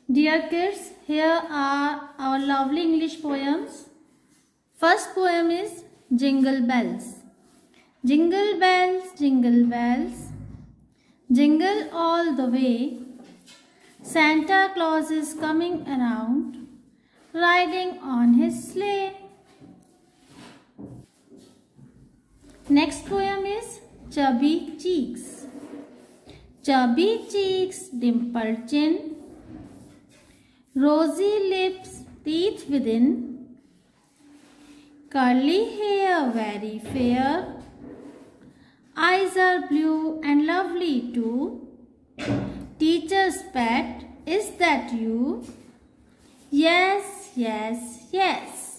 Dear kids, here are our lovely English poems. First poem is Jingle Bells. Jingle bells, jingle bells, jingle all the way. Santa Claus is coming around, riding on his sleigh. Next poem is Chubby Cheeks. Chubby cheeks, dimpled chin, rosy lips, teeth within, curly hair very fair, eyes are blue and lovely too. Teacher's pet, is that you? Yes, yes, yes.